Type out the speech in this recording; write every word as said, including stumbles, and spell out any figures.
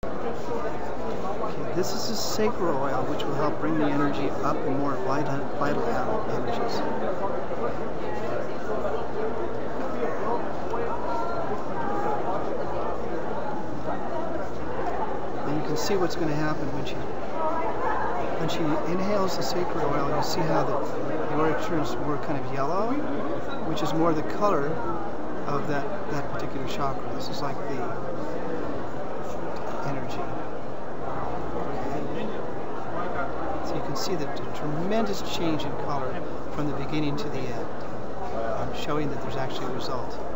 Okay, this is a sacral oil, which will help bring the energy up in more vital, vital energies. And you can see what's going to happen when she when she inhales the sacral oil. You see how the, the auric turns more kind of yellow, which is more the color of that, that particular chakra. This is like the energy. Okay. So you can see the, the tremendous change in color from the beginning to the end, um, showing that there's actually a result.